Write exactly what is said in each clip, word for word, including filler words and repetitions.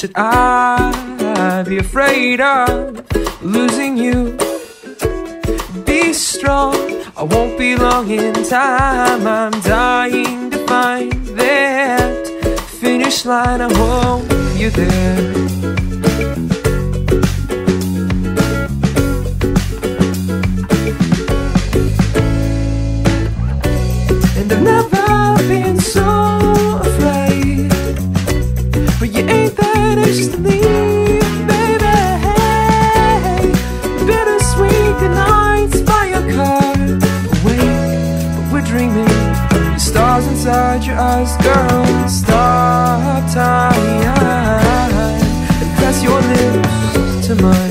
should I be afraid of losing you? Be strong, I won't be long in time. I'm dying to find that finish line. I hope you're there. And I've never been so afraid, but you ain't that anxious to leave, baby. Hey, bittersweet the nights by your car, awake, but we're dreaming. The stars inside your eyes, girl. Stop time and press your lips to mine.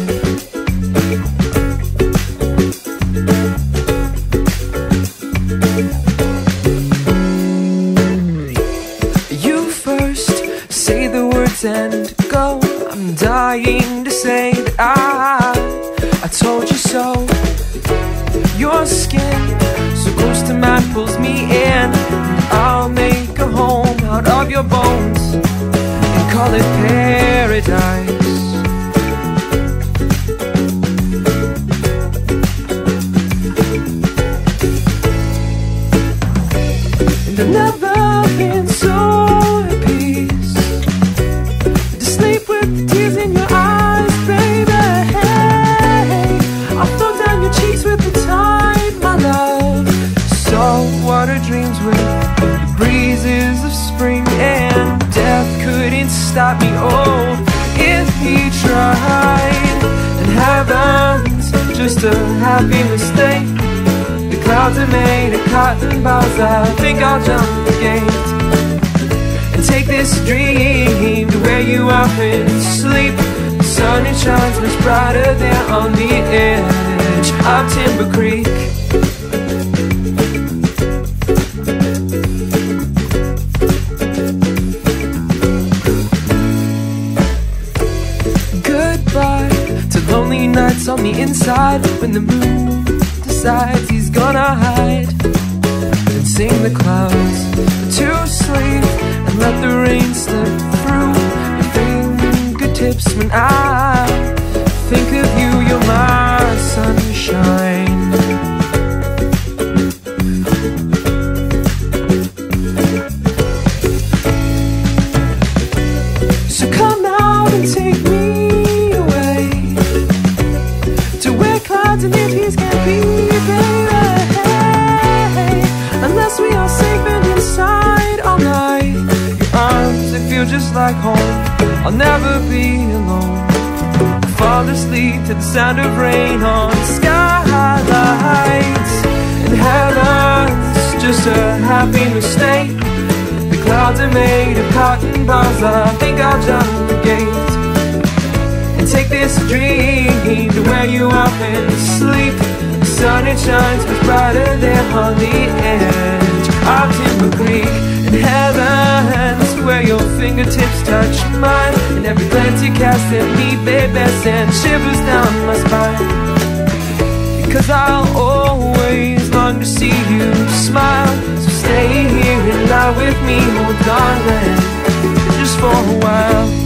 And go, I'm dying to say that I I told you so. Your skin so close to mine pulls me in, and I'll make a home out of your bones and call it paradise. And I've never been so water dreams with the breezes of spring, and death couldn't stop me, oh, if he tried. And heaven's just a happy mistake. The clouds are made of cotton balls. I think I'll jump the gate and take this dream to where you often sleep. The sun, it shines much brighter there on the edge of Timber Creek. Lonely nights on the inside, when the moon decides he's gonna hide, and sing the clouds to sleep and let the rain slip through your fingertips. When I think of you, you're my sunshine. So come out and take me and if he's can't be, baby, hey, unless we are safe and inside all night. Your arms, they feel just like home. I'll never be alone. I'll fall asleep to the sound of rain on skylights. And heaven's just a happy mistake. The clouds are made of cotton balls. I think I'll jump the gate and take this dream to where you often sleep. The sun, it shines much brighter there on the edge of Timber Creek. And heaven's where your fingertips touch mine, and every glance you cast at me, baby, sends shivers down my spine. Because I'll always long to see you smile. So stay here and lie with me, oh darling, just for a while.